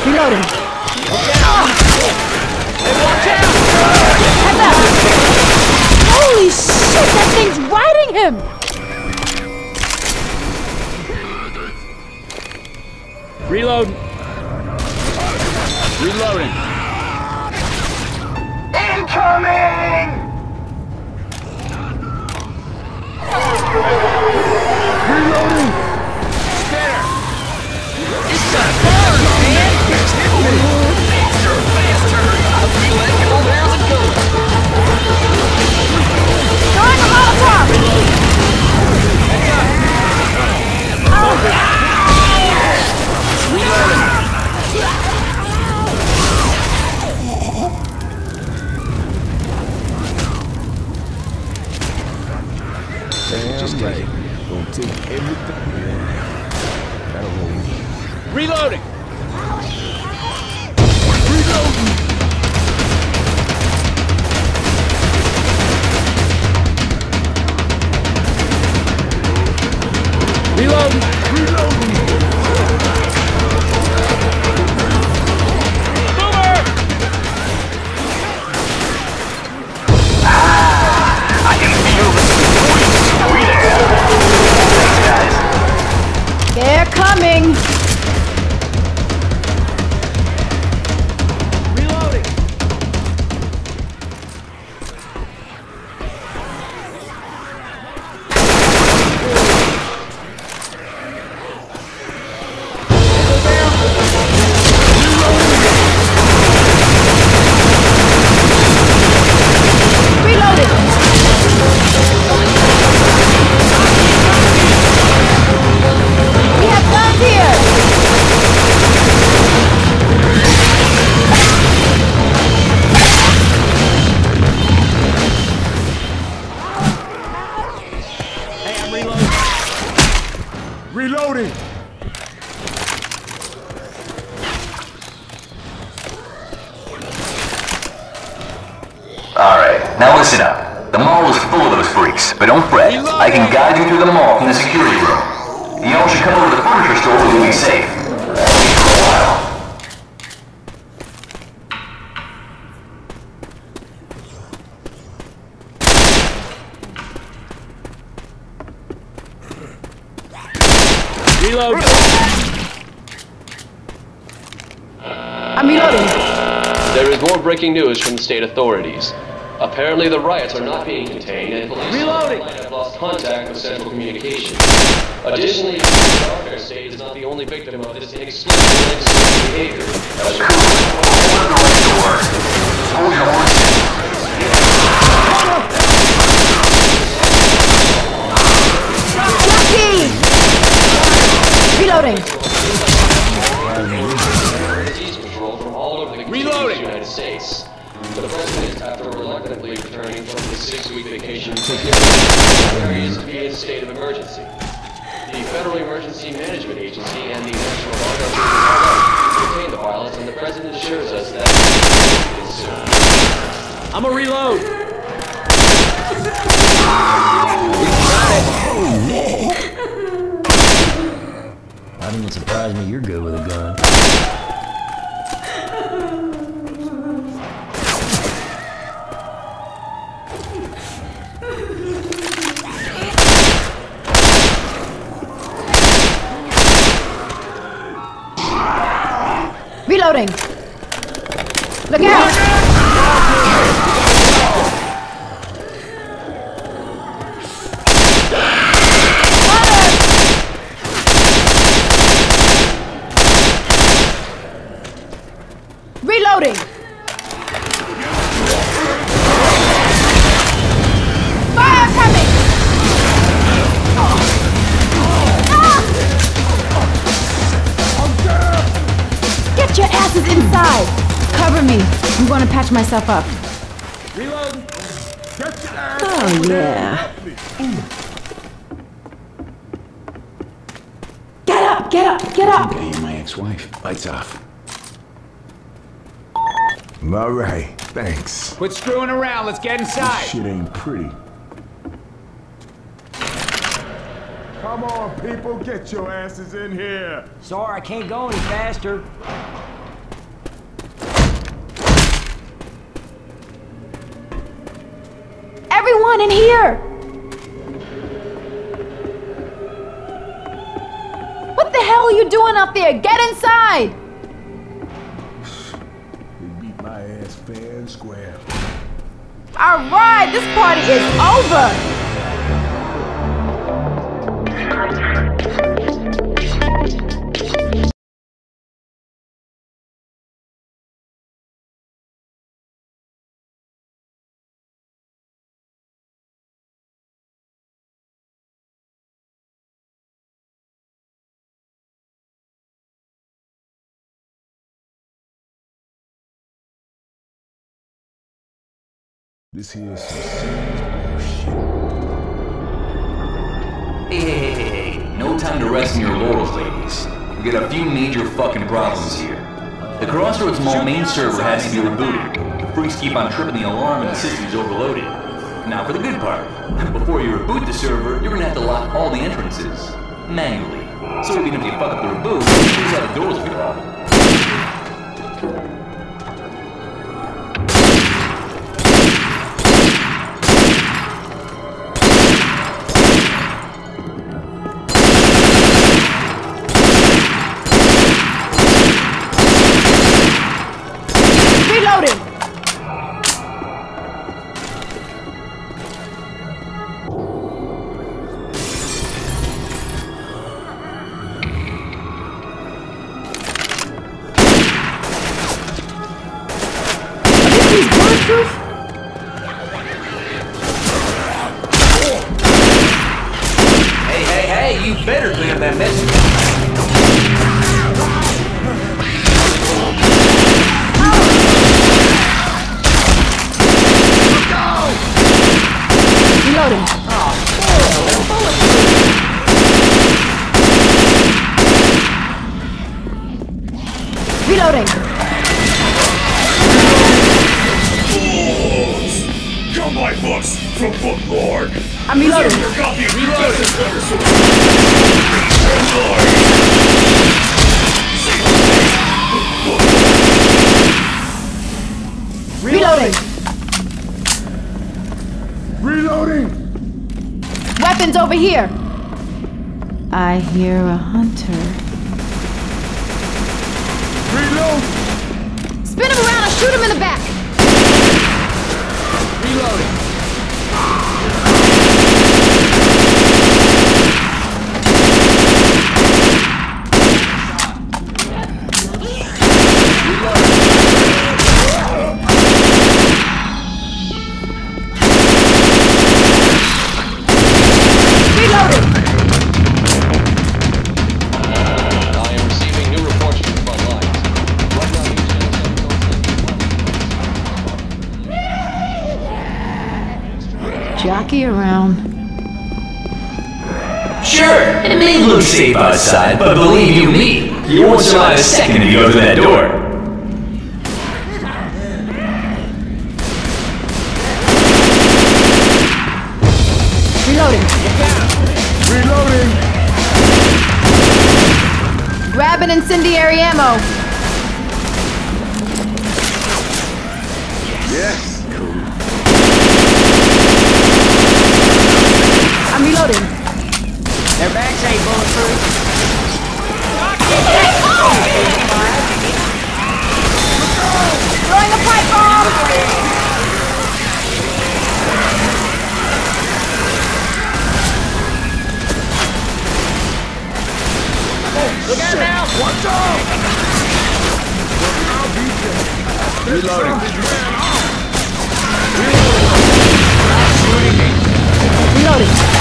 Reloading. Heads up! Holy shit, that thing's riding him! Reload. Reloading. Incoming! Reloading. Spinner. It's a bird, man. It's hit me. Faster, faster. There's a gun. Throwing a Molotov! Reloading. Just right. Gonna take everything. That'll roll me. Reloading. Reloading. Reloading. Boomer! I can feel the sweetness. Thanks, guys. They're coming! Reloading. Reloading! We have guns here! Hey, I'm reloading. Reloading! Alright, now listen up. The mall is full of those freaks, but don't fret. I can guide you through the mall from the security room. You all should come over to the furniture store where you'll be safe. That'll be for a while. Reload. I'm reloading. There is more breaking news from the state authorities. Apparently the riots are not being contained and police Reloading. have lost contact with central communications. Additionally, the Darker State is not the only victim of this inexplicable legislative behavior. Open the right door. Hold your horses. Lucky! Reloading. Disease control from all over the Reloading. United States. The president, after reluctantly returning from his 6-week vacation, areas to be in a state of emergency. The Federal Emergency Management Agency and the National Guard are being called out to contain the violence, and the president assures us that it is soon. I'm a reload. I didn't surprise me you're good with a gun. Reloading. Look out! Reloading! Fire coming! Get your asses inside! Cover me. I'm going to patch myself up. Reload. Oh, yeah. Get up! Get up! Get up! Okay, and my ex-wife. Lights off. All right, thanks. Quit screwing around. Let's get inside. This shit ain't pretty. Come on, people, get your asses in here. Sorry, I can't go any faster. on, in here! What the hell are you doing up there? Get inside! They beat my ass fair and square. Alright, this party is over! This here is some serious bullshit. Hey. No time to rest in your laurels, ladies. We got a few major fucking problems here. The Crossroads Mall main server has to be rebooted. The freaks keep on tripping the alarm and the system's overloaded. Now for the good part. Before you reboot the server, you're gonna have to lock all the entrances. Manually. So even if you fuck up the reboot, you just have the doors will be locked. Hey, you better clean up that mess. Reloading. Reloading. Come my books from Book Lord. I'm reloading. Reloading! Weapons over here. I hear a hunter. Reload! Spin him around and shoot him in the back. Reloading. Jockey around. Sure, it may look safe outside, but believe you me, you won't survive a second if you go through that door. Reloading. Grab an incendiary ammo. Yes. I'm reloading. Their backs ain't bulletproof. Throwing a pipe bomb! Look out now! Watch out! Reloading. Reloading.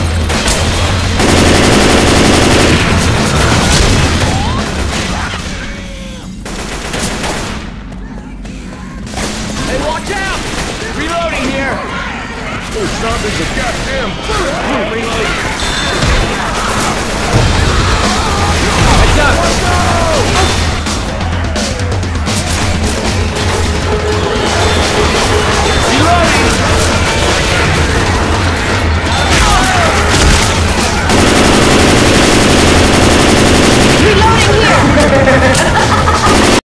Reloading here! Oh, something's a goddamn bullet! Reloading. Heads up!